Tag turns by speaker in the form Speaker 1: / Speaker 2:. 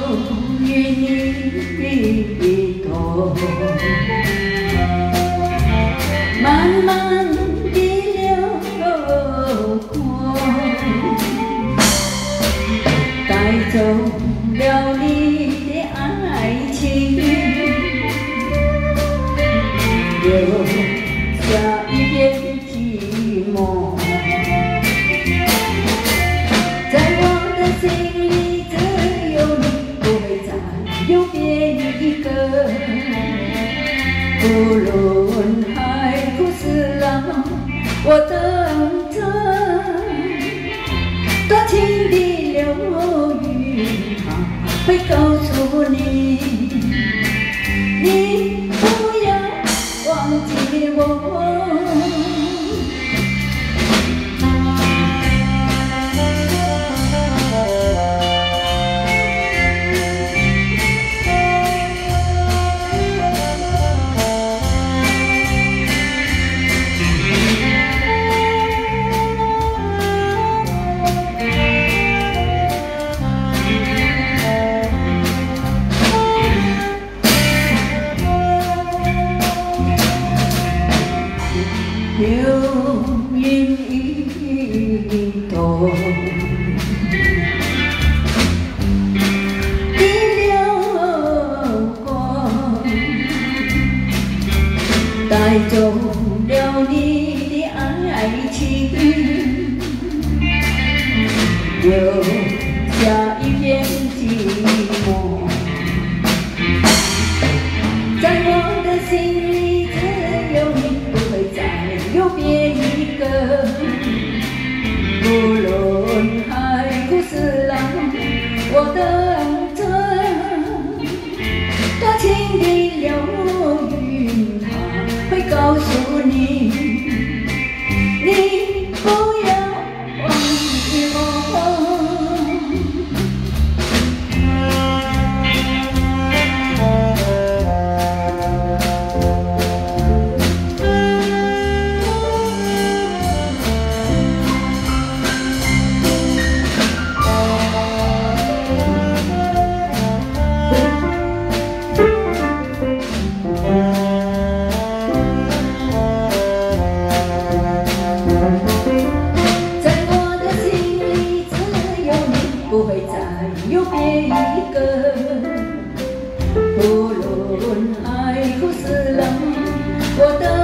Speaker 1: 与你同，慢慢地流过，带走了你的爱情，留下一片寂寞。 有别一个，不论海枯石烂，我等着。多情的流云，它会告诉你，你不要忘记我。 流云一动，的流光，带走了你的爱情，留下一片寂寞，在我的心里只有你。 有别一个，不论海枯石烂，我等着。多情的流云，它会告诉你，你不要忘记我。 不会再有别一个，不论海枯石烂，我的。